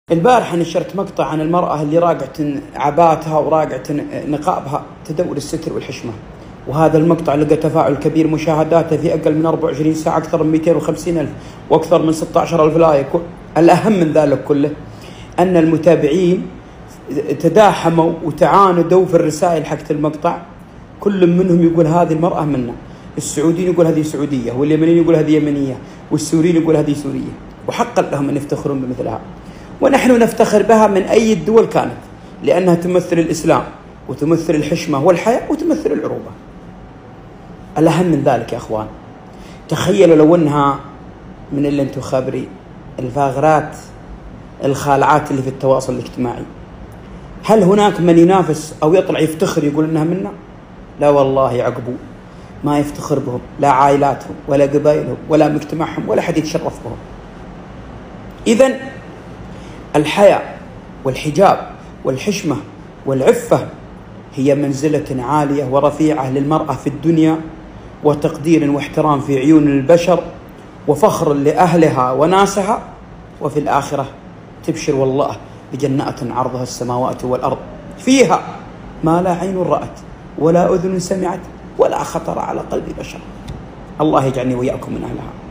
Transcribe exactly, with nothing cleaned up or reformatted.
البارحة نشرت مقطع عن المرأة اللي راقعت عباتها وراقعت نقابها تدور الستر والحشمة، وهذا المقطع لقى تفاعل كبير، مشاهداته في أقل من أربع وعشرين ساعة أكثر من مئتين وخمسين ألف وأكثر من ستة عشر ألف لايك. الأهم من ذلك كله أن المتابعين تداحموا وتعاندوا في الرسائل حقت المقطع، كل منهم يقول هذه المرأة منا، السعوديين يقول هذه سعودية، واليمنيين يقول هذه يمنية، والسوريين يقول هذه سورية، وحقا لهم أن يفتخرون بمثلها، ونحن نفتخر بها من أي الدول كانت، لأنها تمثل الإسلام وتمثل الحشمة والحياة وتمثل العروبة. الأهم من ذلك يا أخوان، تخيلوا لو أنها من اللي أنتم خابرين الفاغرات الخالعات اللي في التواصل الاجتماعي، هل هناك من ينافس أو يطلع يفتخر يقول إنها منا؟ لا والله يعقبوا ما يفتخر بهم، لا عائلاتهم ولا قبائلهم ولا مجتمعهم ولا حد يتشرف بهم. إذن الحياء والحجاب والحشمة والعفة هي منزلة عالية ورفيعة للمرأة في الدنيا، وتقدير واحترام في عيون البشر، وفخر لأهلها وناسها، وفي الآخرة تبشر والله بجنة عرضها السماوات والأرض، فيها ما لا عين رأت ولا أذن سمعت ولا خطر على قلب بشر. الله يجعلني وإياكم من أهلها.